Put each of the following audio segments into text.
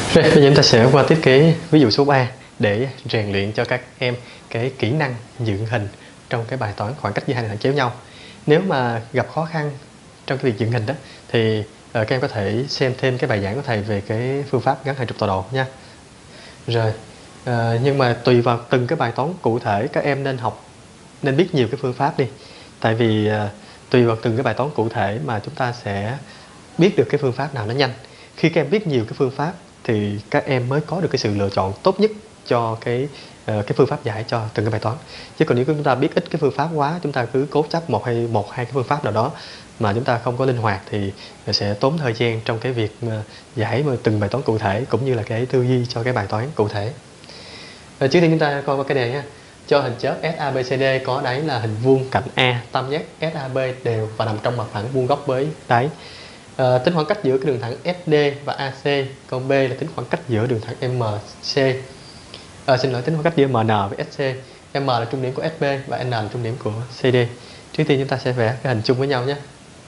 Rồi, bây giờ chúng ta sẽ qua tiếp cái ví dụ số 3 để rèn luyện cho các em cái kỹ năng dựng hình trong cái bài toán khoảng cách giữa hai đường thẳng chéo nhau. Nếu mà gặp khó khăn trong cái việc dựng hình đó thì các em có thể xem thêm cái bài giảng của thầy về cái phương pháp gắn hàng chục tọa độ nha. Rồi, nhưng mà tùy vào từng cái bài toán cụ thể các em nên biết nhiều cái phương pháp đi. Tại vì tùy vào từng cái bài toán cụ thể mà chúng ta sẽ biết được cái phương pháp nào nó nhanh. Khi các em biết nhiều cái phương pháp thì các em mới có được cái sự lựa chọn tốt nhất cho cái phương pháp giải cho từng cái bài toán. Chứ còn nếu chúng ta biết ít cái phương pháp quá, chúng ta cứ cố chấp một hai cái phương pháp nào đó mà chúng ta không có linh hoạt thì sẽ tốn thời gian trong cái việc giải từng bài toán cụ thể cũng như là cái tư duy cho cái bài toán cụ thể. Trước tiên chúng ta coi qua cái đề nha. Cho hình chớp SABCD có đáy là hình vuông cạnh A, tam giác SAB đều và nằm trong mặt phẳng vuông góc với đáy. Tính khoảng cách giữa cái đường thẳng SD và AC, còn B là tính khoảng cách giữa đường thẳng MC. Tính khoảng cách giữa MN với SC. M là trung điểm của SB và N là trung điểm của CD. Trước tiên chúng ta sẽ vẽ cái hình chung với nhau nhé.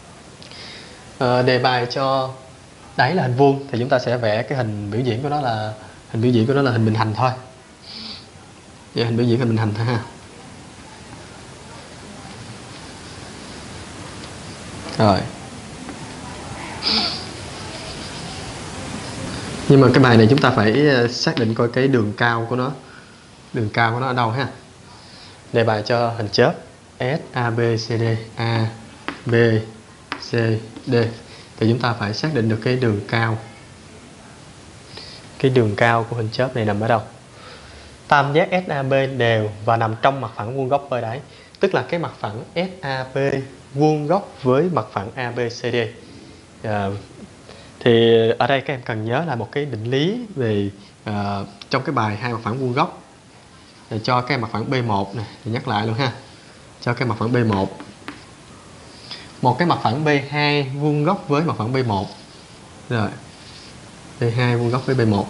Đề bài cho đáy là hình vuông thì chúng ta sẽ vẽ cái hình biểu diễn của nó là hình bình hành thôi. Vậy hình biểu diễn hình bình hành thôi ha. Rồi. Nhưng mà cái bài này chúng ta phải xác định coi cái đường cao của nó ở đâu ha. Đề bài cho hình chớp SABCD, A, B, C, D thì chúng ta phải xác định được cái đường cao. Cái đường cao của hình chớp này nằm ở đâu? Tam giác SAB đều và nằm trong mặt phẳng vuông góc với đáy. Tức là cái mặt phẳng SAB vuông góc với mặt phẳng ABCD. Thì ở đây các em cần nhớ là một cái định lý về trong cái bài hai mặt phẳng vuông góc. Cho cái mặt phẳng B1 này, thì nhắc lại luôn ha. Cho cái mặt phẳng B1. Một cái mặt phẳng B2 vuông góc với mặt phẳng B1. Rồi. B2 vuông góc với B1.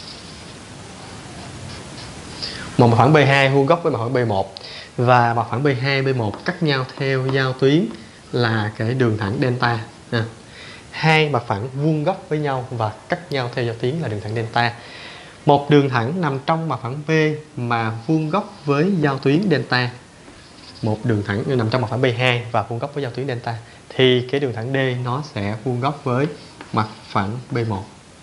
Một mặt phẳng B2 vuông góc với mặt phẳng B1 và mặt phẳng B2, B1 cắt nhau theo giao tuyến là cái đường thẳng delta. Hai mặt phẳng vuông góc với nhau và cắt nhau theo giao tuyến là đường thẳng delta. Một đường thẳng nằm trong mặt phẳng B mà vuông góc với giao tuyến delta. Một đường thẳng nằm trong mặt phẳng B2 và vuông góc với giao tuyến delta thì cái đường thẳng D nó sẽ vuông góc với mặt phẳng B1.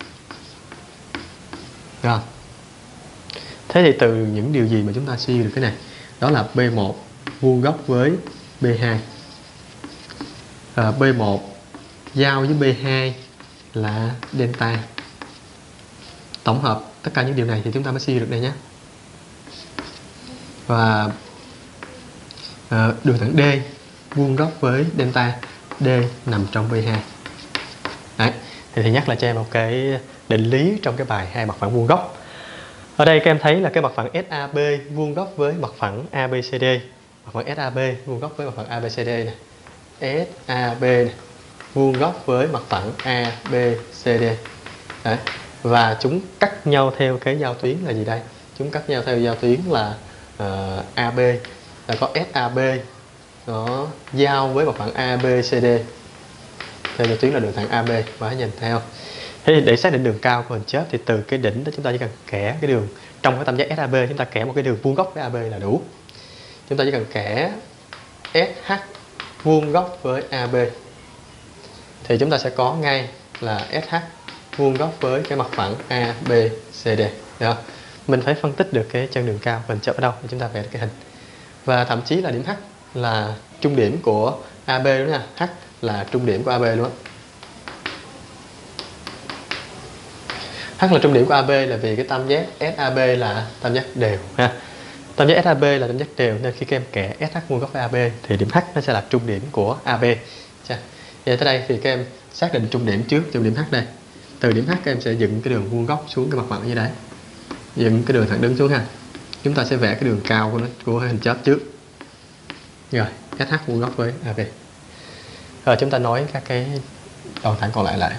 Rồi. Thế thì từ những điều gì mà chúng ta suy được cái này? Đó là B1 vuông góc với B2. B1 giao với B2 là delta. Tổng hợp tất cả những điều này thì chúng ta mới suy được đây nhé. Và đường thẳng D vuông góc với delta, D nằm trong B2. Đấy. Thì nhắc lại cho em một cái định lý trong cái bài hai mặt phẳng vuông góc. Ở đây các em thấy là cái mặt phẳng SAB vuông góc với mặt phẳng ABCD. Mặt phẳng SAB vuông góc với mặt phẳng ABCD này. SAB này, vuông góc với mặt phẳng ABCD. Đấy. Và chúng cắt nhau theo cái giao tuyến là gì đây? Chúng cắt nhau theo giao tuyến là AB. Là có SAB nó giao với mặt phẳng ABCD theo giao tuyến là đường thẳng AB và hãy nhìn theo. Thế thì để xác định đường cao của hình chớp thì từ cái đỉnh đó chúng ta chỉ cần kẻ cái đường trong cái tam giác SAB, chúng ta kẻ một cái đường vuông góc với AB là đủ. Chúng ta chỉ cần kẻ SH vuông góc với AB thì chúng ta sẽ có ngay là SH vuông góc với cái mặt phẳng ABCD. Được. Mình phải phân tích được cái chân đường cao của hình chớp ở đâu để chúng ta vẽ được cái hình. Và thậm chí là điểm H là trung điểm của AB đúng không? H là trung điểm của AB luôn á. H là trung điểm của AB là vì cái tam giác SAB là tam giác đều ha. Tam giác SAB là tam giác đều nên khi các em kẻ SH vuông góc với AB thì điểm H nó sẽ là trung điểm của AB. Vậy tới đây thì các em xác định trung điểm trước, trung điểm H đây. Từ điểm H các em sẽ dựng cái đường vuông góc xuống cái mặt phẳng như đấy. Dựng cái đường thẳng đứng xuống ha. Chúng ta sẽ vẽ cái đường cao của nó của hình chớp trước. Rồi, SH vuông góc với AB. Rồi chúng ta nói các cái đoạn thẳng còn lại.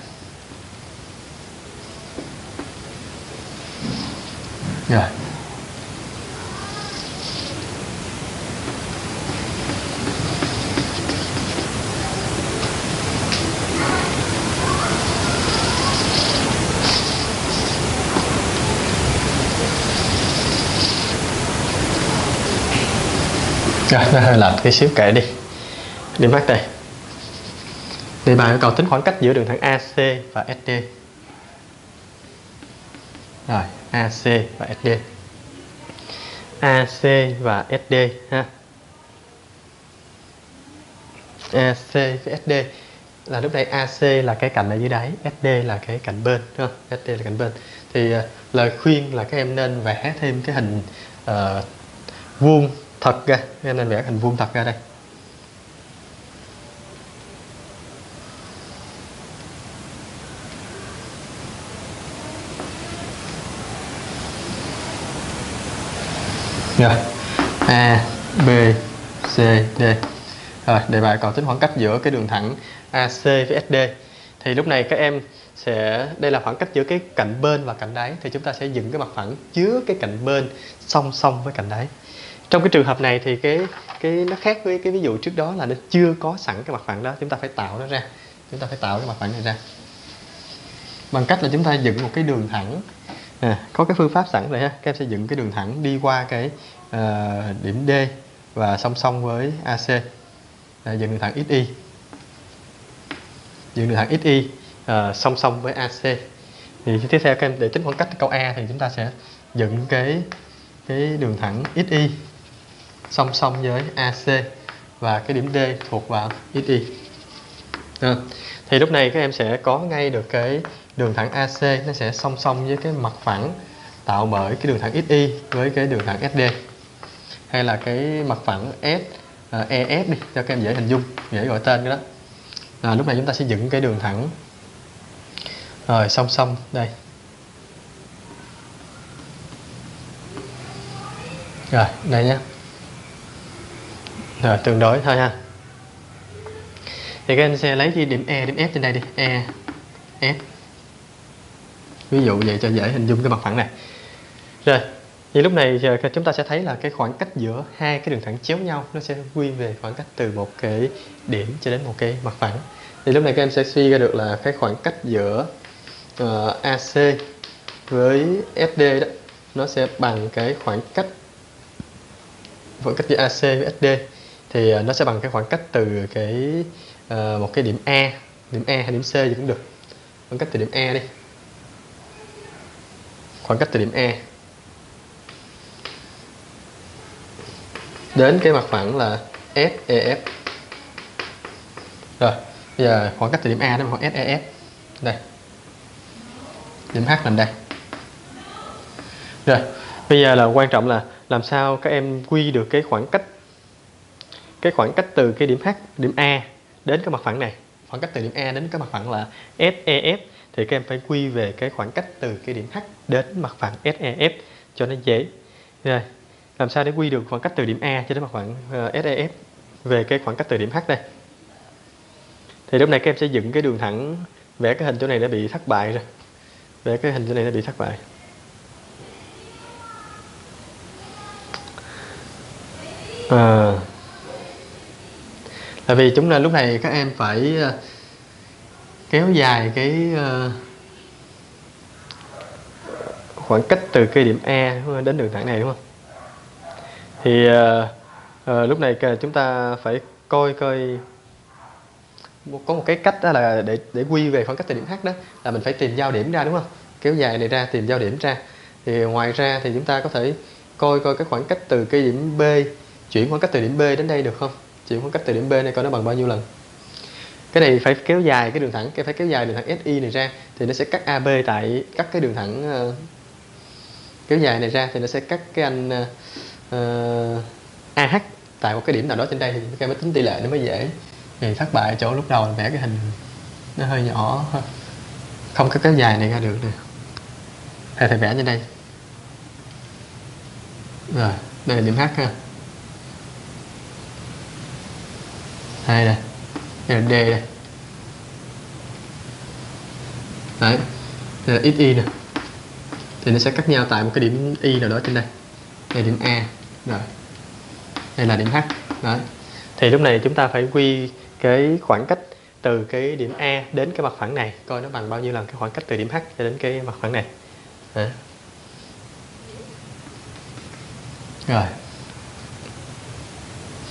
Rồi. Rồi, nó hơi lệch cái xíu, kệ đi. Điểm H đây. Đề bài yêu cầu tính khoảng cách giữa đường thẳng AC và SD. Rồi, AC và SD. AC và SD ha. AC với SD là lúc đây AC là cái cạnh ở dưới đáy, SD là cái cạnh bên, đúng không? SD là cạnh bên. Thì lời khuyên là các em nên vẽ thêm cái hình vuông thật ra, các em nên vẽ hình vuông thật ra đây. Rồi, A, B, C, D. Rồi, đề bài cầu tính khoảng cách giữa cái đường thẳng AC với SD. Thì lúc này các em sẽ, đây là khoảng cách giữa cái cạnh bên và cạnh đáy, thì chúng ta sẽ dựng cái mặt phẳng chứa cái cạnh bên song song với cạnh đáy. Trong cái trường hợp này thì cái nó khác với cái ví dụ trước đó là nó chưa có sẵn cái mặt phẳng đó, chúng ta phải tạo nó ra. Chúng ta phải tạo cái mặt phẳng này ra bằng cách là chúng ta dựng một cái đường thẳng. Có cái phương pháp sẵn rồi ha. Các em sẽ dựng cái đường thẳng đi qua cái điểm D và song song với AC. Dựng đường thẳng XY. Dựng đường thẳng XY song song với AC. Thì tiếp theo các em để tính khoảng cách câu A thì chúng ta sẽ dựng cái đường thẳng XY song song với AC và cái điểm D thuộc vào XY. Thì lúc này các em sẽ có ngay được cái đường thẳng AC nó sẽ song song với cái mặt phẳng tạo bởi cái đường thẳng XY với cái đường thẳng SD, hay là cái mặt phẳng EF đi cho các em dễ hình dung, dễ gọi tên cái đó. Lúc này chúng ta sẽ dựng cái đường thẳng rồi song song đây. Rồi đây nhé. Rồi tương đối thôi ha. Thì các em sẽ lấy cái điểm E, điểm F trên đây đi, E, F. Ví dụ vậy cho dễ hình dung cái mặt phẳng này. Rồi, thì lúc này chúng ta sẽ thấy là cái khoảng cách giữa hai cái đường thẳng chéo nhau nó sẽ quy về khoảng cách từ một cái điểm cho đến một cái mặt phẳng. Thì lúc này các em sẽ suy ra được là cái khoảng cách giữa AC với SD đó nó sẽ bằng cái khoảng cách giữa AC với SD, thì nó sẽ bằng cái khoảng cách từ cái một cái điểm A hay điểm C gì cũng được. Khoảng cách từ điểm E đi. Khoảng cách từ điểm E đến cái mặt phẳng là SEF. Rồi, bây giờ khoảng cách từ điểm A đến mặt phẳng SEF. Đây. Điểm H nằm đây. Rồi, bây giờ là quan trọng là làm sao các em quy được cái khoảng cách từ cái điểm H, điểm A đến cái mặt phẳng này. Khoảng cách từ điểm A đến cái mặt phẳng là SEF, thì các em phải quy về cái khoảng cách từ cái điểm H đến mặt phẳng SEF cho nó dễ. Rồi, làm sao để quy được khoảng cách từ điểm A cho đến mặt phẳng SEF về cái khoảng cách từ điểm H đây. Thì lúc này các em sẽ dựng cái đường thẳng, vẽ cái hình chỗ này đã bị thất bại rồi. Vẽ cái hình chỗ này đã bị thất bại. Tại vì chúng là lúc này các em phải kéo dài cái khoảng cách từ cái điểm A đến đường thẳng này, đúng không? Thì lúc này chúng ta phải coi có một cái cách đó là để quy về khoảng cách từ điểm H đó là mình phải tìm giao điểm ra, đúng không? Kéo dài này ra tìm giao điểm ra. Thì ngoài ra thì chúng ta có thể coi cái khoảng cách từ cái điểm B, chuyển khoảng cách từ điểm B đến đây được không? Chuyển khoảng cách từ điểm B này coi nó bằng bao nhiêu lần. Cái này phải kéo dài cái đường thẳng, phải kéo dài đường thẳng SI này ra thì nó sẽ cắt AB tại cắt cái đường thẳng kéo dài này ra thì nó sẽ cắt cái anh AH tại một cái điểm nào đó trên đây, thì các em mới tính tỷ lệ nó mới dễ. Thì thất bại chỗ lúc đầu vẽ cái hình nó hơi nhỏ, không có kéo dài này ra được nè. Thầy vẽ trên đây. Rồi, đây là điểm H ha. Đây nè, đây là D đây. Đấy, đây là XY nè. Thì nó sẽ cắt nhau tại một cái điểm Y nào đó trên đây. Đây là điểm A. Rồi, đây là điểm H. Đấy. Thì lúc này chúng ta phải quy cái khoảng cách từ cái điểm A đến cái mặt phẳng này, coi nó bằng bao nhiêu lần cái khoảng cách từ điểm H cho đến cái mặt phẳng này. Đấy. Rồi.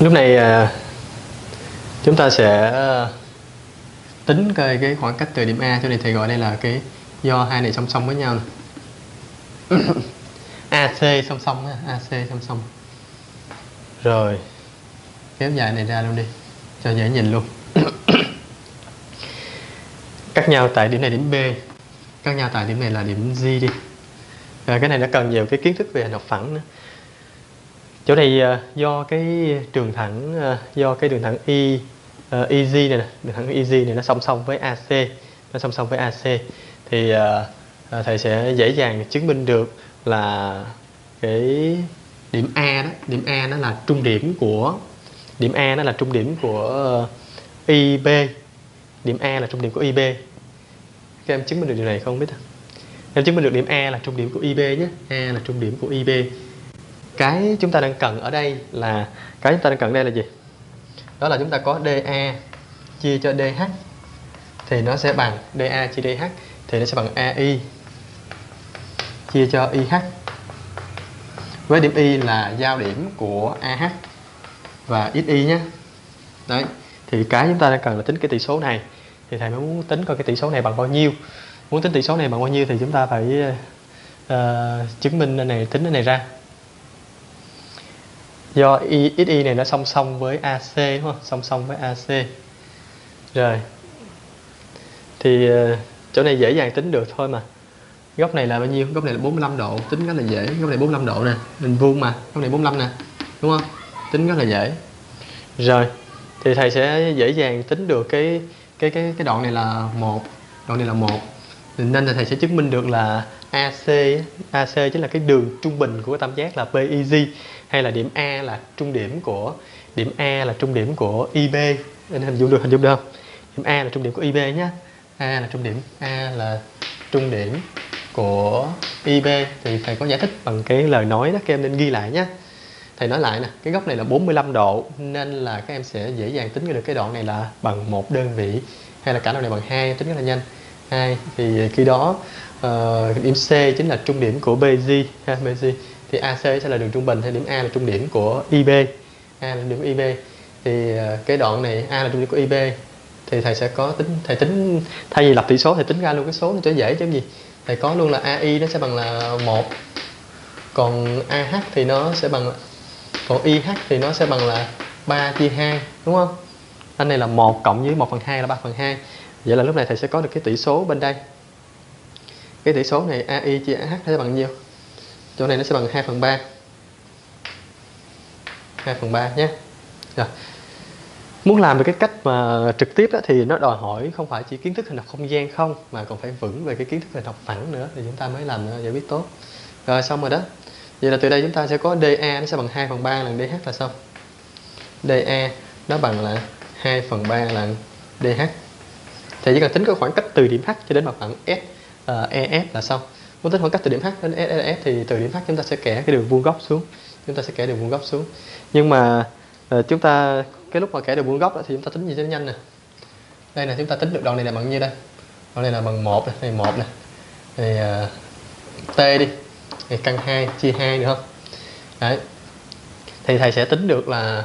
Lúc này chúng ta sẽ tính cái khoảng cách từ điểm A, chỗ này thầy gọi đây là cái do hai này song song với nhau này. AC song song ha, AC song song. Rồi kéo dài này ra luôn đi cho dễ nhìn luôn. Cắt nhau tại điểm này điểm B, cắt nhau tại điểm này là điểm G đi. Rồi cái này nó cần nhiều cái kiến thức về hình học phẳng nữa. Chỗ này do cái đường thẳng EG này nè, đường thẳng EG này nó song song với AC, nó song song với AC thì thầy sẽ dễ dàng chứng minh được là cái điểm A đó, điểm A nó là trung điểm của IB. Điểm A là trung điểm của IB. Các em chứng minh được điều này không biết? Em chứng minh được điểm A là trung điểm của IB nhé. A là trung điểm của IB. Cái chúng ta đang cần ở đây là gì? Đó là chúng ta có DA chia cho DH thì nó sẽ bằng DA chia DH thì nó sẽ bằng AI chia cho IH. Với điểm Y là giao điểm của AH và XY nhé. Đấy. Thì cái chúng ta đang cần là tính cái tỷ số này. Thì thầy mới muốn tính coi cái tỷ số này bằng bao nhiêu. Muốn tính tỷ số này bằng bao nhiêu thì chúng ta phải chứng minh tính cái này ra. Do XY này nó song song với AC đúng không? Song song với AC. Rồi. Thì chỗ này dễ dàng tính được thôi mà. Góc này là bao nhiêu? Góc này là 45 độ, tính rất là dễ. Góc này 45 độ nè, hình vuông mà. Góc này 45 nè, đúng không? Tính rất là dễ. Rồi, thì thầy sẽ dễ dàng tính được cái đoạn này là 1. Đoạn này là 1. Nên là thầy sẽ chứng minh được là AC chính là cái đường trung bình của tam giác là PIG, hay là điểm A là trung điểm của IB. Nên hình dung được không? Điểm A là trung điểm của IB nhé. A là trung điểm của IB thì thầy có giải thích bằng cái lời nói đó, các em nên ghi lại nhé. Thầy nói lại nè, cái góc này là 45 độ nên là các em sẽ dễ dàng tính được cái đoạn này là bằng 1 đơn vị, hay là cả đoạn này bằng 2, tính rất là nhanh. 2 thì khi đó điểm C chính là trung điểm của BG, thì AC sẽ là đường trung bình, hay điểm A là trung điểm của IB. A là trung điểm của IB thì cái đoạn này A là trung điểm của IB thì thầy sẽ có tính thay vì lập tỷ số thầy tính ra luôn cái số nó cho dễ chứ gì. Thầy có luôn là AI nó sẽ bằng là 1, còn AH thì nó sẽ bằng còn IH thì nó sẽ bằng là 3 chia 2, đúng không? Anh này là 1 cộng với 1/2 là 3/2. Vậy là lúc này thầy sẽ có được cái tỷ số bên đây. Cái tỷ số này AI chia AH sẽ bằng nhiêu? Chỗ này nó sẽ bằng 2/3. 2/3 nhé. Rồi. Muốn làm được cái cách mà trực tiếp đó, thì nó đòi hỏi không phải chỉ kiến thức hình học không gian không, mà còn phải vững về cái kiến thức hình học phẳng nữa thì chúng ta mới làm giải quyết tốt. Rồi xong rồi đó. Vậy là từ đây chúng ta sẽ có DA nó sẽ bằng 2/3 lần DH là xong. DA nó bằng là 2/3 lần DH. Thì chỉ cần tính cái khoảng cách từ điểm H cho đến mặt phẳng EF là xong. Muốn tính khoảng cách từ điểm H đến SF thì từ điểm H chúng ta sẽ kẻ cái đường vuông góc xuống. Nhưng mà chúng ta cái lúc mà kẻ đường vuông góc đó, thì chúng ta tính gì cho nó nhanh nè. Đây là chúng ta tính được đoạn này là bằng nhiêu đây? Đoạn này là bằng 1 này, này 1 này. Thì T đi. Thì căn 2 chia 2 được không? Đấy. Thì thầy sẽ tính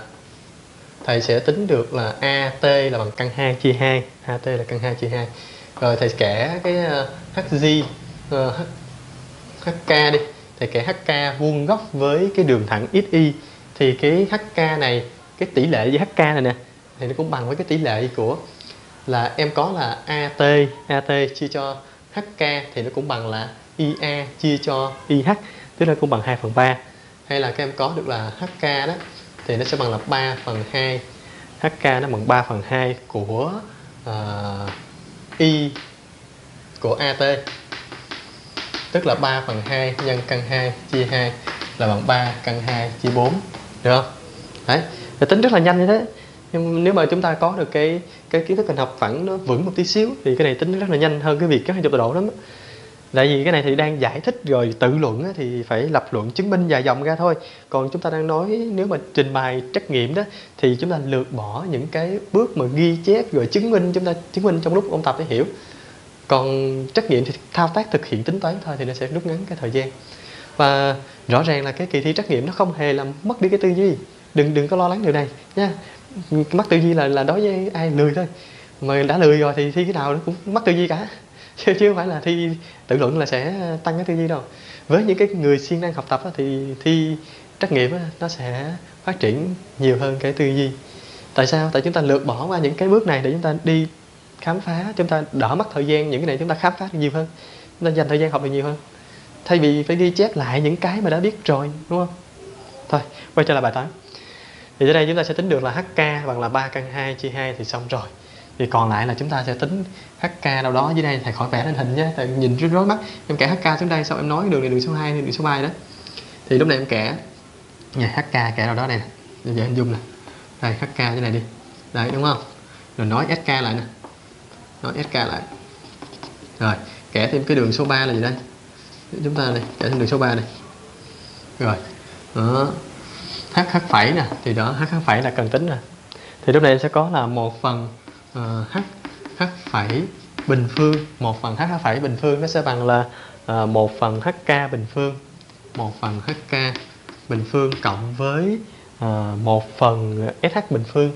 được là AT là bằng căn 2 chia 2. AT là căn 2 chia 2. Rồi thầy kẻ cái HG HK đi. Thầy kẻ HK vuông góc với cái đường thẳng XY thì cái HK này, cái tỷ lệ với HK này nè thì nó cũng bằng với cái tỷ lệ của là em có là AT chia cho HK thì nó cũng bằng là IA chia cho IH, tức là cũng bằng 2/3. Hay là các em có được là HK đó thì nó sẽ bằng là 3/2. HK nó bằng 3/2 của I của AT, tức là 3/2 nhân căn 2 chia 2 là bằng 3 căn 2 chia 4, được không? Đấy, thì tính rất là nhanh như thế. Nhưng nếu mà chúng ta có được cái kiến thức hình học phẳng nó vững một tí xíu thì cái này tính rất là nhanh hơn cái việc các 20 tọa độ lắm. Tại vì cái này thì đang giải thích rồi tự luận thì phải lập luận chứng minh dài dòng ra thôi. Còn chúng ta đang nói nếu mà trình bày trắc nghiệm đó thì chúng ta lược bỏ những cái bước mà ghi chép rồi chứng minh, chúng ta chứng minh trong lúc ôn tập để hiểu. Còn trắc nghiệm thì thao tác thực hiện tính toán thôi thì nó sẽ rút ngắn cái thời gian. Và rõ ràng là cái kỳ thi trắc nghiệm nó không hề làm mất đi cái tư duy. đừng có lo lắng điều này nha. Mắc tư duy là đối với ai lười thôi, mà đã lười rồi thì thi cái nào nó cũng mắc tư duy cả chứ không phải là thi tự luận là sẽ tăng cái tư duy đâu. Với những cái người siêng năng học tập thì thi trắc nghiệm nó sẽ phát triển nhiều hơn cái tư duy. Tại sao? Tại chúng ta lược bỏ qua những cái bước này để chúng ta đi khám phá, chúng ta đỡ mất thời gian, những cái này chúng ta khám phá được nhiều hơn, chúng ta dành thời gian học được nhiều hơn, thay vì phải ghi chép lại những cái mà đã biết rồi, đúng không? Thôi, quay trở lại bài toán. Thì ở đây chúng ta sẽ tính được là HK bằng là 3 căn 2 chia 2 thì xong rồi. Thì còn lại là chúng ta sẽ tính HK đâu đó dưới đây, thầy khỏi vẽ lên hình nhé, tại nhìn rất rối mắt. Em kẻ HK xuống đây, sau em nói đường này đường số 2 này đường số 3 đó. Thì lúc này em kẻ HK kẻ đâu đó đây nè, giờ hình dung nè. Đây HK dưới này đi. Đấy đúng không? Rồi nói SK lại nè. Nói SK lại. Rồi, kẻ thêm cái đường số 3 là gì đây? Chúng ta đây, kẻ thêm đường số 3 này. Rồi. Đó. H phẩy nè, thì đó H phẩy là cần tính nè. Thì lúc này sẽ có là 1 phần H phẩy bình phương, 1 phần H phẩy bình phương nó sẽ bằng là 1 phần HK bình phương, 1 phần HK bình phương cộng với 1 phần SH bình phương.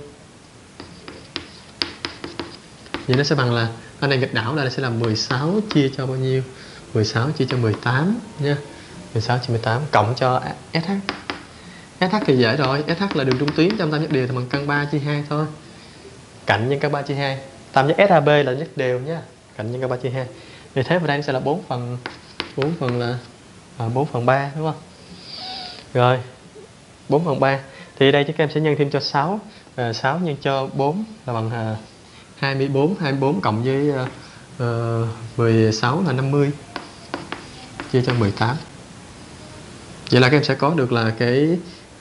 Vậy nó sẽ bằng là, ở đây nghịch đảo là sẽ là 16 chia cho bao nhiêu? 16 chia cho 18 nha. 16 chia 18 cộng cho SH. SH thì dễ rồi, SH là đường trung tuyến trong tam giác đều thì bằng căn 3 chia 2 thôi. Cạnh nhân căn 3 chia 2. Tam giác SAB là nhất đều nhá. Cạnh nhân căn 3 chia 2. Vì thế vào đây sẽ là 4 phần là 4 phần 3 đúng không? Rồi. 4 phần 3. Thì đây các em sẽ nhân thêm cho 6. 6 nhân cho 4 là bằng 24. 24 cộng với 16 là 50. Chia cho 18. Vậy là các em sẽ có được là cái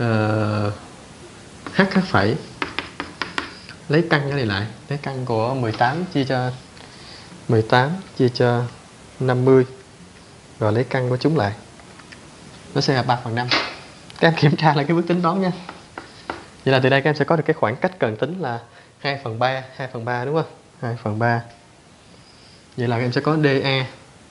H phẩy, lấy căn cái này lại, lấy căn của 18 chia cho 50, rồi lấy căn của chúng lại, nó sẽ là 3 phần 5. Các em kiểm tra lại cái bước tính toán nha. Vậy là từ đây các em sẽ có được cái khoảng cách cần tính là 2 phần 3 đúng không? 2 phần 3. Vậy là các em sẽ có DA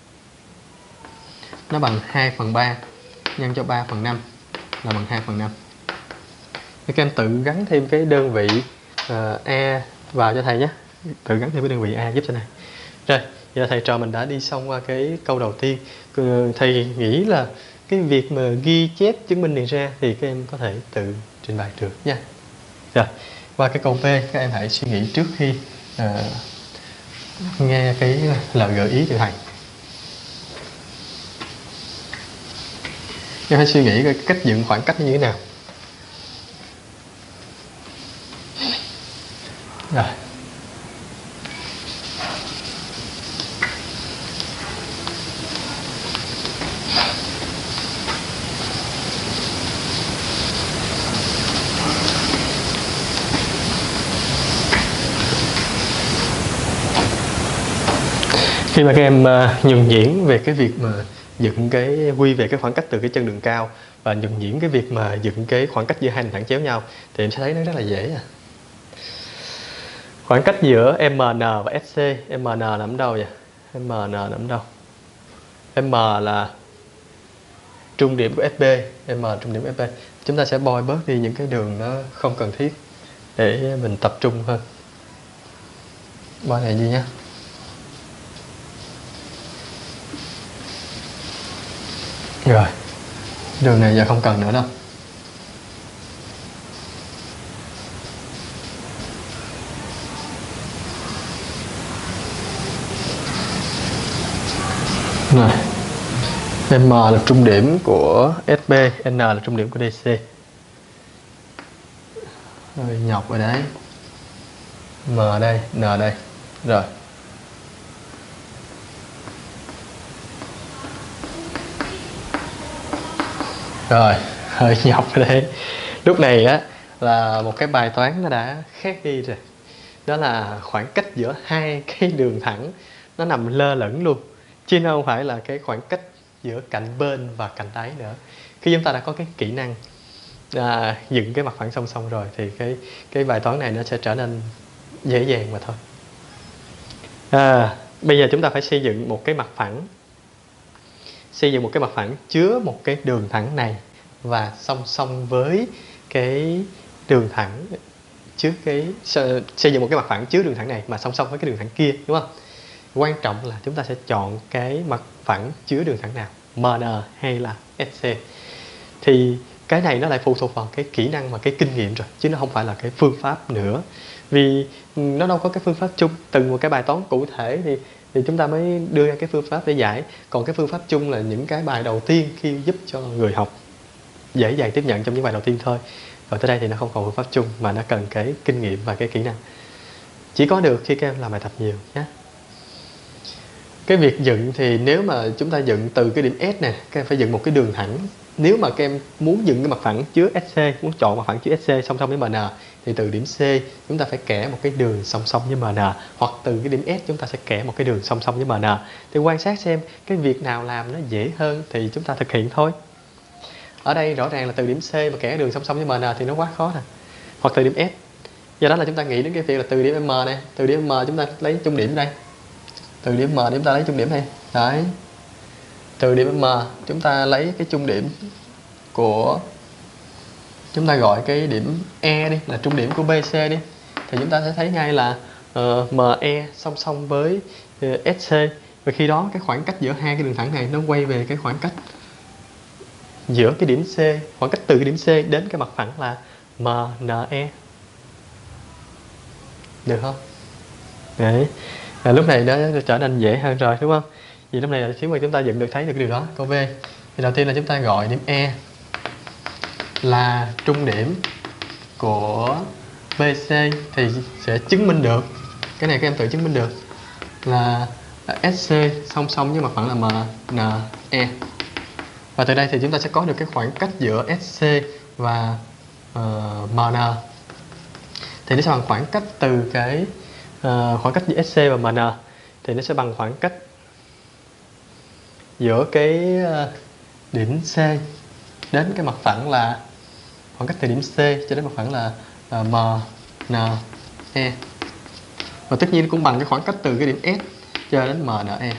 nó bằng 2 phần 3 nhân cho 3 phần 5 là bằng 2 phần 5. Thì các em tự gắn thêm cái đơn vị A vào cho thầy nhé. Tự gắn thêm cái đơn vị A giúp cho này. Rồi, giờ thầy trò mình đã đi xong qua cái câu đầu tiên. Thầy nghĩ là cái việc mà ghi chép chứng minh này ra thì các em có thể tự trình bày được nha. Rồi, qua cái câu B, các em hãy suy nghĩ trước khi nghe cái lời gợi ý từ thầy. Em hãy suy nghĩ cái cách dựng khoảng cách như thế nào. Rồi. Khi mà các em nhuần nhuyễn về cái việc mà dựng cái quy về cái khoảng cách từ cái chân đường cao và nhuần nhuyễn cái việc mà dựng cái khoảng cách giữa hai đường thẳng chéo nhau thì em sẽ thấy nó rất là dễ. Khoảng cách giữa MN và SC, MN nằm đâu vậy? MN nằm đâu? M là trung điểm của FB, M trung điểm FB. Chúng ta sẽ bôi bớt đi những cái đường nó không cần thiết để mình tập trung hơn. Bôi này gì nhé. Rồi, đường này giờ không cần nữa đâu. Rồi, M là trung điểm của SB, N là trung điểm của DC. Rồi, nhọc ở đấy. M đây, N đây. Rồi. Rồi, hơi nhọc ở đây. Lúc này á là một cái bài toán nó đã khác đi rồi. Đó là khoảng cách giữa hai cái đường thẳng nó nằm lơ lửng luôn, chứ không phải là cái khoảng cách giữa cạnh bên và cạnh đáy nữa. Khi chúng ta đã có cái kỹ năng dựng cái mặt phẳng song song rồi thì cái bài toán này nó sẽ trở nên dễ dàng mà thôi. Bây giờ chúng ta phải xây dựng một cái mặt phẳng. Xây dựng một cái mặt phẳng chứa một cái đường thẳng này và song song với cái đường thẳng trước cái xây dựng một cái mặt phẳng trước đường thẳng này mà song song với cái đường thẳng kia, đúng không? Quan trọng là chúng ta sẽ chọn cái mặt phẳng chứa đường thẳng nào, MN hay là SC. Thì cái này nó lại phụ thuộc vào cái kỹ năng và cái kinh nghiệm rồi, chứ nó không phải là cái phương pháp nữa. Vì nó đâu có cái phương pháp chung, từng một cái bài toán cụ thể thì chúng ta mới đưa ra cái phương pháp để giải. Còn cái phương pháp chung là những cái bài đầu tiên khi giúp cho người học dễ dàng tiếp nhận trong những bài đầu tiên thôi. Rồi tới đây thì nó không còn phương pháp chung mà nó cần cái kinh nghiệm và cái kỹ năng. Chỉ có được khi các em làm bài tập nhiều nhé. Cái việc dựng thì nếu mà chúng ta dựng từ cái điểm S nè, các em phải dựng một cái đường thẳng. Nếu mà các em muốn dựng cái mặt phẳng chứa SC, muốn chọn mặt phẳng chứa SC song song với MN, thì từ điểm C chúng ta phải kẻ một cái đường song song với MN, hoặc từ cái điểm S chúng ta sẽ kẻ một cái đường song song với MN. Thì quan sát xem cái việc nào làm nó dễ hơn thì chúng ta thực hiện thôi. Ở đây rõ ràng là từ điểm C mà kẻ đường song song với MN thì nó quá khó nè. Hoặc từ điểm S. Do đó là chúng ta nghĩ đến cái việc là từ điểm M này, từ điểm M chúng ta lấy trung điểm đây. Từ điểm M chúng ta lấy trung điểm này. Đấy. Từ điểm M chúng ta lấy cái trung điểm của, chúng ta gọi cái điểm E đi, là trung điểm của BC đi. Thì chúng ta sẽ thấy ngay là ME song song với SC. Và khi đó cái khoảng cách giữa hai cái đường thẳng này nó quay về cái khoảng cách giữa cái điểm C, khoảng cách từ cái điểm C đến cái mặt phẳng là MNE. Được không? Đấy. Lúc này nó trở nên dễ hơn rồi, đúng không? Vì lúc này là nếu mà chúng ta dựng được thấy được cái điều đó. Câu V thì đầu tiên là chúng ta gọi điểm E là trung điểm của BC, thì sẽ chứng minh được, cái này các em tự chứng minh được, là SC song song với mặt phẳng là MNE. Và từ đây thì chúng ta sẽ có được cái khoảng cách giữa SC và MN. Thì nó sẽ bằng khoảng cách từ cái khoảng cách giữa SC và MN thì nó sẽ bằng khoảng cách giữa cái điểm C đến cái mặt phẳng, là khoảng cách từ điểm C cho đến mặt phẳng là MNE. Và tất nhiên cũng bằng cái khoảng cách từ cái điểm S cho đến MNE.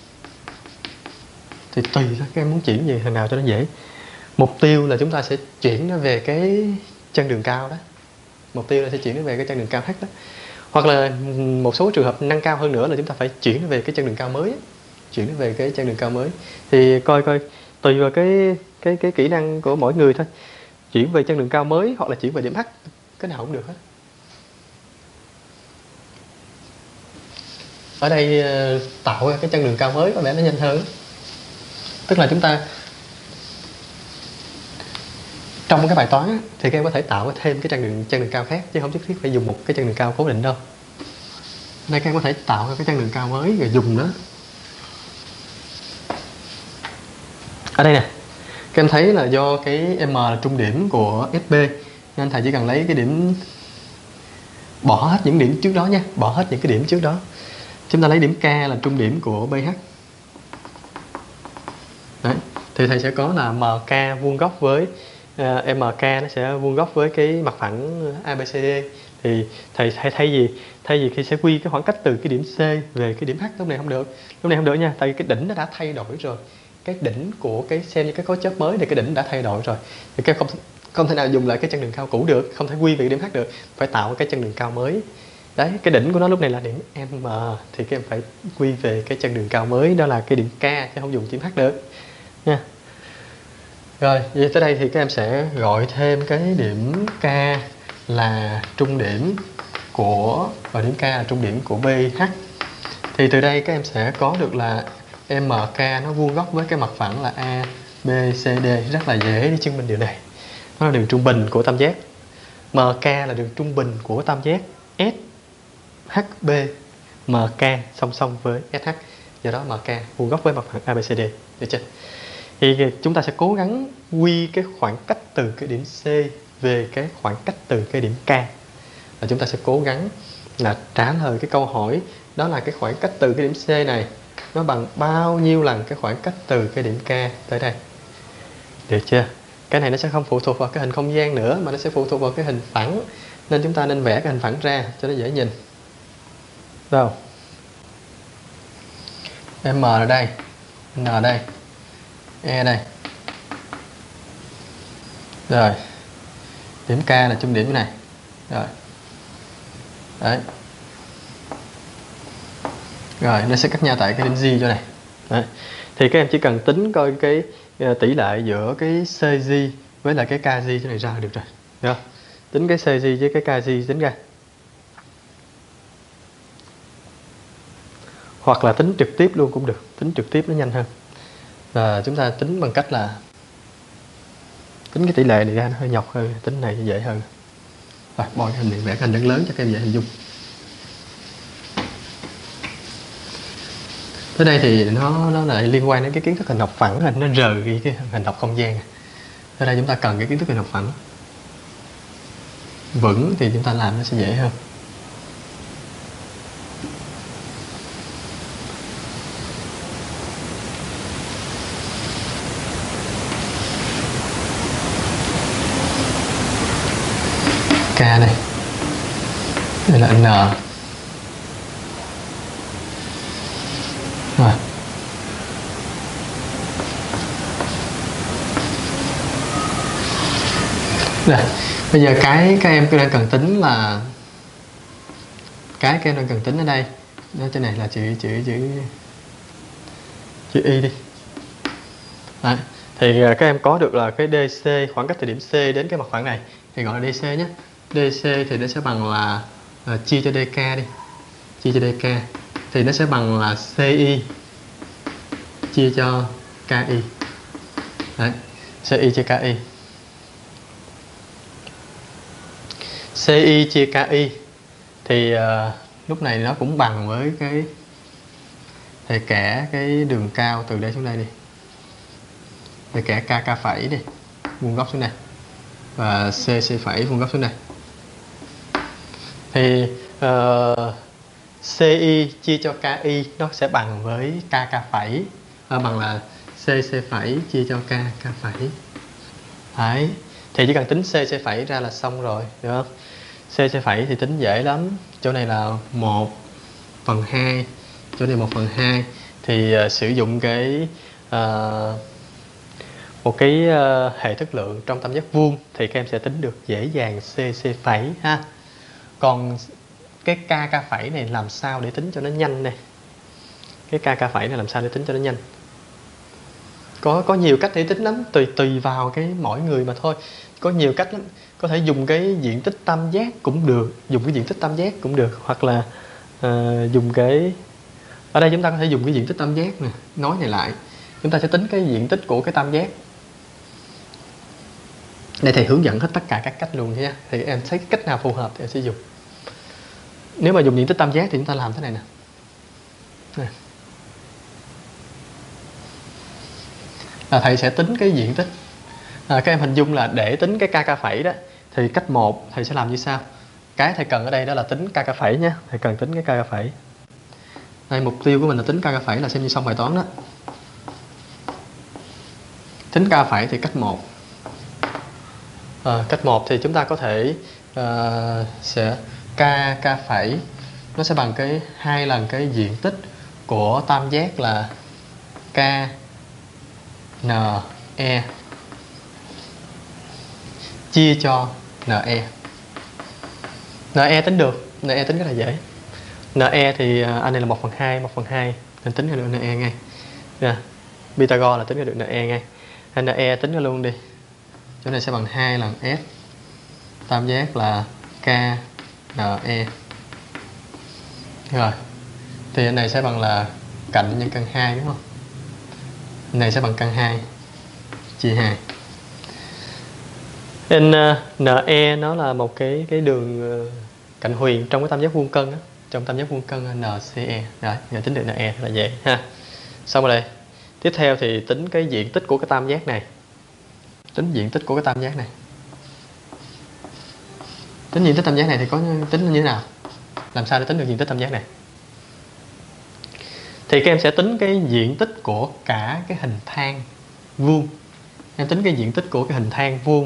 Thì tùy các em muốn chuyển gì thằng nào cho nó dễ. Mục tiêu là chúng ta sẽ chuyển nó về cái chân đường cao đó. Mục tiêu là sẽ chuyển nó về cái chân đường cao H đó. Hoặc là một số trường hợp nâng cao hơn nữa là chúng ta phải chuyển nó về cái chân đường cao mới. Chuyển nó về cái chân đường cao mới. Thì coi tùy vào cái kỹ năng của mỗi người thôi. Chuyển về chân đường cao mới hoặc là chuyển về điểm H, cái nào cũng được hết. Ở đây tạo ra cái chân đường cao mới có vẻ nó nhanh hơn. Tức là chúng ta trong cái bài toán thì các em có thể tạo thêm cái chân đường cao khác, chứ không nhất thiết phải dùng một cái chân đường cao cố định đâu. Đây các em có thể tạo ra cái chân đường cao mới rồi dùng nó. Ở đây nè, các em thấy là do cái M là trung điểm của SB, nên thầy chỉ cần lấy cái điểm, bỏ hết những điểm trước đó nha, bỏ hết những cái điểm trước đó. Chúng ta lấy điểm K là trung điểm của BH. Đấy, thì thầy sẽ có là MK vuông góc với MK nó sẽ vuông góc với cái mặt phẳng ABCD. Thì thầy thay vì khi sẽ quy cái khoảng cách từ cái điểm C về cái điểm H, lúc này không được. Lúc này không được nha, tại vì cái đỉnh nó đã thay đổi rồi. Cái đỉnh của cái xem như cái cấu chớp mới thì cái đỉnh đã thay đổi rồi. Thì các không thể nào dùng lại cái chân đường cao cũ được, không thể quy về cái điểm H được, phải tạo cái chân đường cao mới. Đấy, cái đỉnh của nó lúc này là điểm M, thì các em phải quy về cái chân đường cao mới, đó là cái điểm K, chứ không dùng chữ H được nha. Rồi, vậy tới đây thì các em sẽ gọi thêm cái điểm K là trung điểm của, và điểm K là trung điểm của BH. Thì từ đây các em sẽ có được là MK nó vuông góc với cái mặt phẳng là ABCD, rất là dễ để chứng minh điều này. Nó là đường trung bình của tam giác. MK là đường trung bình của tam giác SHB. MK song song với SH. Do đó MK vuông góc với mặt phẳng ABCD. Được chưa? Thì chúng ta sẽ cố gắng quy cái khoảng cách từ cái điểm C về cái khoảng cách từ cái điểm K. Và chúng ta sẽ cố gắng là trả lời cái câu hỏi, đó là cái khoảng cách từ cái điểm C này nó bằng bao nhiêu lần cái khoảng cách từ cái điểm K tới đây. Được chưa? Cái này nó sẽ không phụ thuộc vào cái hình không gian nữa, mà nó sẽ phụ thuộc vào cái hình phẳng. Nên chúng ta nên vẽ cái hình phẳng ra cho nó dễ nhìn. Đâu? M ở đây, N ở đây, E đây. Rồi. Điểm K là trung điểm cái này. Rồi. Đấy. Rồi, nó sẽ cắt nhau tại cái điểm G chỗ này. Đấy. Thì các em chỉ cần tính coi cái tỷ lệ giữa cái CG với lại cái KG chỗ này ra được rồi. Được không? Tính cái CG với cái KG tính ra. Hoặc là tính trực tiếp luôn cũng được. Tính trực tiếp nó nhanh hơn. Và chúng ta tính bằng cách là tính cái tỷ lệ này ra nó hơi nhọc hơn, tính này dễ hơn. Rồi, bôi cái hình này, vẽ cái hình rất lớn cho các em dễ hình dung. Tới đây thì nó lại liên quan đến cái kiến thức hình học phẳng, nó rời cái hình học không gian. Tới đây chúng ta cần cái kiến thức hình học phẳng vững thì chúng ta làm nó sẽ dễ hơn. K này, đây là N. Rồi. Đây, bây giờ cái các em đang cần tính là các em đang cần tính ở đây, nó trên này là chữ Y đi. Đấy. Thì các em có được là cái DC, khoảng cách từ điểm C đến cái mặt phẳng này thì gọi là DC nhé. DC thì nó sẽ bằng là chia cho DK đi, chia cho DK thì nó sẽ bằng là CI chia cho KI. Đấy, CI chia KI. CI chia KI thì lúc này nó cũng bằng với cái thầy kẻ cái đường cao từ đây xuống đây đi, thầy kẻ KK phẩy đi, vuông góc xuống này, và CC phẩy vuông góc xuống đây. Thì CI chia cho KI nó sẽ bằng với KK phẩy, bằng là CC phẩy chia cho KK phẩy. Đấy. Thì chỉ cần tính CC phẩy ra là xong rồi, được không? CC phẩy thì tính dễ lắm. Chỗ này là 1/2, chỗ này 1/2. Thì sử dụng cái một cái hệ thức lượng trong tam giác vuông thì các em sẽ tính được dễ dàng CC phẩy ha. Còn cái KK phẩy này làm sao để tính cho nó nhanh này? Cái KK phẩy này làm sao để tính cho nó nhanh? Có nhiều cách để tính lắm, tùy vào cái mỗi người mà thôi. Có nhiều cách lắm. Có thể dùng cái diện tích tam giác cũng được, dùng cái diện tích tam giác cũng được, hoặc là dùng cái, ở đây chúng ta có thể dùng cái diện tích tam giác nè. Nói này lại, chúng ta sẽ tính cái diện tích của cái tam giác. Đây thầy hướng dẫn hết tất cả các cách luôn nha. Thì em thấy cách nào phù hợp thì em sẽ dùng. Nếu mà dùng diện tích tam giác thì chúng ta làm thế này nè. Thầy sẽ tính cái diện tích. Các em hình dung là để tính cái KK phẩy đó thì cách 1 thầy sẽ làm như sau. Cái thầy cần ở đây đó là tính KK phẩy nhé. Thầy cần tính cái KK phẩy. Đây, mục tiêu của mình là tính KK phẩy là xem như xong bài toán đó. Tính KK phẩy thì cách 1. Cách 1 thì chúng ta có thể sẽ KK phẩy nó sẽ bằng cái 2 lần cái diện tích của tam giác là KNE chia cho NE. NE tính được, NE tính rất là dễ. NE thì anh này là 1/2, 1/2 nên tính ra được NE ngay. Pythagore là tính ra được NE ngay. NE tính ra luôn đi. Chỗ này sẽ bằng 2 lần S tam giác là KNE. Rồi. Thì anh này sẽ bằng là cạnh nhân căn 2 đúng không? Anh này sẽ bằng căn 2 chia 2. Nên NE nó là một cái đường cạnh huyền trong cái tam giác vuông cân đó. Trong tam giác vuông cân NCE. Rồi, giờ tính được NE là dễ ha. Xong rồi đây. Tiếp theo thì tính cái diện tích của cái tam giác này. Tính diện tích của cái tam giác này. Tính diện tích tam giác này thì có tính như thế nào? Làm sao để tính được diện tích tam giác này? Thì các em sẽ tính cái diện tích của cả cái hình thang vuông. Em tính cái diện tích của cái hình thang vuông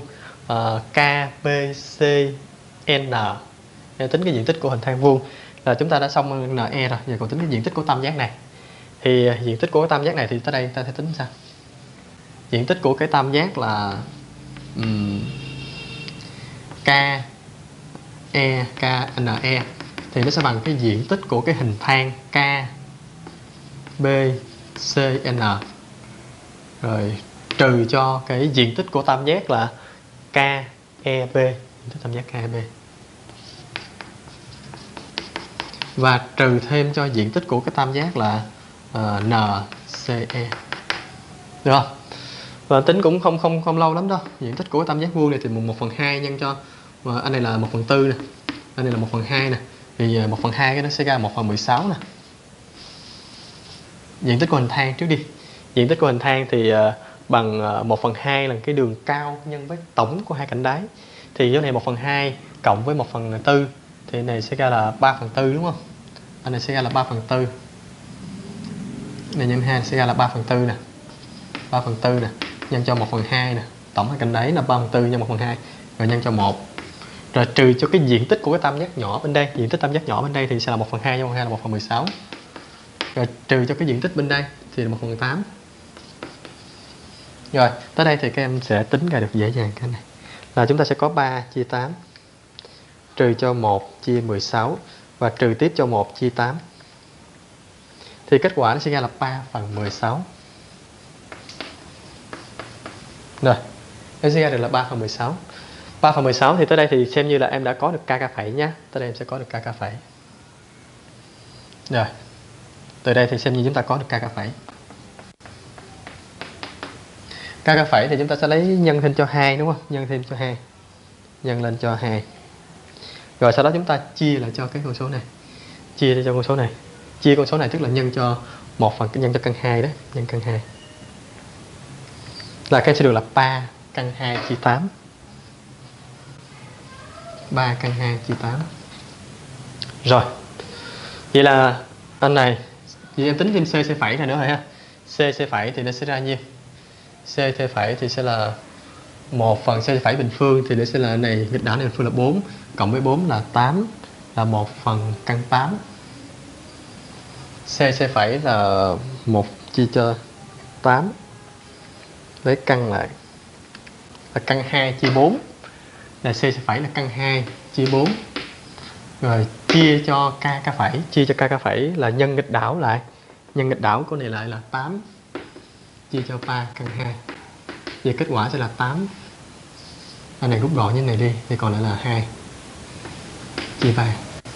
KBCN. Em tính cái diện tích của hình thang vuông là chúng ta đã xong NE rồi. Giờ còn tính cái diện tích của tam giác này. Thì diện tích của cái tam giác này thì tới đây ta sẽ tính sao? Diện tích của cái tam giác là K E K N E thì nó sẽ bằng cái diện tích của cái hình thang K B C N, rồi trừ cho cái diện tích của tam giác là K E B, diện tích tam giác K E B, và trừ thêm cho diện tích của cái tam giác là N C E, được không? Và tính cũng không lâu lắm đâu. Diện tích của cái tam giác vuông này thì 1/2 nhân cho, và anh này là 1/4 nè, anh này là 1/2 nè, thì 1/2 cái nó sẽ ra 1/16 nè. Diện tích của hình thang trước đi. Diện tích của hình thang thì bằng 1/2 là cái đường cao nhân với tổng của hai cạnh đáy. Thì chỗ này 1/2 cộng với 1/4 thì này sẽ ra là 3/4, đúng không? Anh này sẽ ra là 3/4. Này nhân 2 sẽ ra là 3/4 nè. 3/4 nè, nhân cho 1/2 nè, tổng hai cạnh đáy là 3/4 nhân 1/2, rồi nhân cho 1. Rồi trừ cho cái diện tích của cái tam giác nhỏ bên đây. Diện tích tam giác nhỏ bên đây thì sẽ là 1/2 nhân 1/2 là 1/16. Rồi trừ cho cái diện tích bên đây thì là 1/8. Rồi, tới đây thì các em sẽ tính ra được dễ dàng cái này. Là chúng ta sẽ có 3 chia 8, trừ cho 1 chia 16, và trừ tiếp cho 1 chia 8. Thì kết quả nó sẽ ra là 3/16. Rồi, nó sẽ ra được là 3/16. 3/16 thì tới đây thì xem như là em đã có được k phẩy nhá. Tới đây em sẽ có được k phẩy. Rồi, từ đây thì xem như chúng ta có được k phẩy. K phẩy thì chúng ta sẽ lấy nhân thêm cho 2, đúng không? Nhân thêm cho 2. Nhân lên cho 2. Rồi sau đó chúng ta chia lại cho cái con số này. Chia cho con số này. Chia con số này tức là nhân cho 1 phần nhân cho căn 2 đó, nhân căn 2. Là cái sẽ được là 3 căn 2 chia 8. 3 căn 2 chia 8. Rồi. Vậy là anh này, vậy em tính thêm C phẩy này nữa rồi ha. C phẩy thì nó sẽ ra nhiêu? C phẩy thì sẽ là 1 phần C phẩy bình phương thì nó sẽ là này, nghịch đảo này bình phương là 4, cộng với 4 là 8, là 1 phần căn 8. C phẩy là 1 chia cho 8, lấy căn lại là căn 2 chia 4, là C phẩy là căn 2 chia 4. Rồi chia cho k phẩy, chia cho k phẩy là nhân nghịch đảo lại. Nhân nghịch đảo của này lại là 8 chia cho 3 căn 2. Vậy kết quả sẽ là 8. Anh này rút gọn như này đi thì còn lại là 2 chia 3.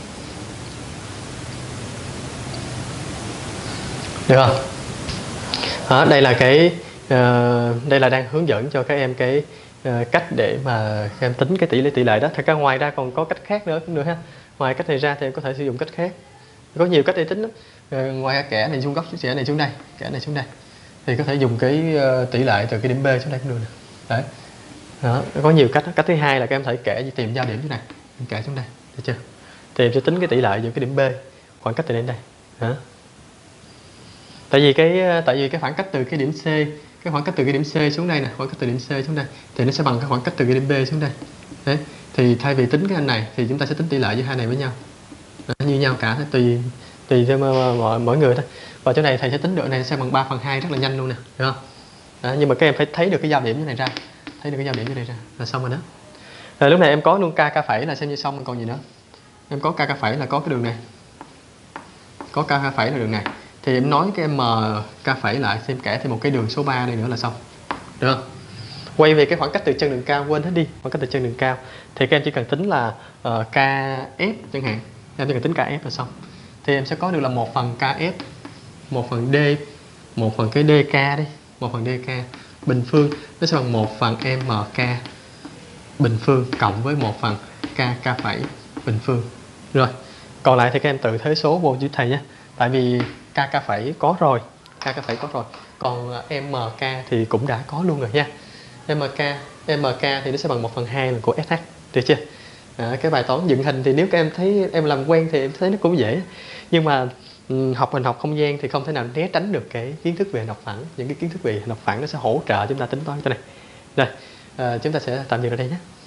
Được không? Đó, đây là cái đây là đang hướng dẫn cho các em cái cách để mà các em tính cái tỷ lệ đó. Thật ra ngoài ra còn có cách khác nữa cũng được ha. Ngoài cách này ra thì em có thể sử dụng cách khác. Có nhiều cách để tính lắm. Ngoài kẻ này xuống góc, kẻ này xuống đây, kẻ này xuống đây, thì có thể dùng cái tỷ lệ từ cái điểm B xuống đây cũng được. Đấy. Đó, có nhiều cách. Cách thứ hai là các em thể kẻ tìm giao điểm như này, em kẻ xuống đây, được chưa? Thì em sẽ tính cái tỷ lệ giữa cái điểm B, khoảng cách từ đến đây. Đó. Tại vì cái khoảng cách từ cái điểm C, cái khoảng cách từ cái điểm C xuống đây nè, khoảng cách từ điểm C xuống đây thì nó sẽ bằng cái khoảng cách từ cái điểm B xuống đây. Đấy. Thì thay vì tính cái anh này thì chúng ta sẽ tính tỷ lệ giữa hai này với nhau. Đó, như nhau cả, tùy theo mỗi người thôi. Và chỗ này thầy sẽ tính được này sẽ bằng 3/2 rất là nhanh luôn nè, được không? Đó, nhưng mà các em phải thấy được cái giao điểm như này ra, thấy được cái giao điểm như này ra là xong rồi đó. Rồi lúc này em có luôn k phẩy là xem như xong, còn gì nữa. Em có k phẩy là có cái đường này, có k phẩy là đường này, thì em nói cái m k phẩy lại, xem kẻ thêm một cái đường số 3 này nữa là xong, được không? Quay về cái khoảng cách từ chân đường cao, quên hết đi khoảng cách từ chân đường cao, thì các em chỉ cần tính là kf chẳng hạn, em chỉ cần tính kf là xong. Thì em sẽ có được là 1 phần kf, 1 phần d, 1 phần cái dk đi, 1 phần dk bình phương nó sẽ bằng 1 phần mk bình phương cộng với 1 phần k phẩy bình phương. Rồi còn lại thì các em tự thế số vô giúp thầy nhé, tại vì k phẩy có rồi, k phẩy có rồi, còn mk thì cũng đã có luôn rồi nha. mk thì nó sẽ bằng 1/2 lần của sh, được chưa? Cái bài toán dựng hình thì nếu các em thấy em làm quen thì em thấy nó cũng dễ, nhưng mà học không gian thì không thể nào né tránh được cái kiến thức về hình học phẳng. Những cái kiến thức về hình học phẳng nó sẽ hỗ trợ chúng ta tính toán cái này. Rồi chúng ta sẽ tạm dừng ở đây nhé.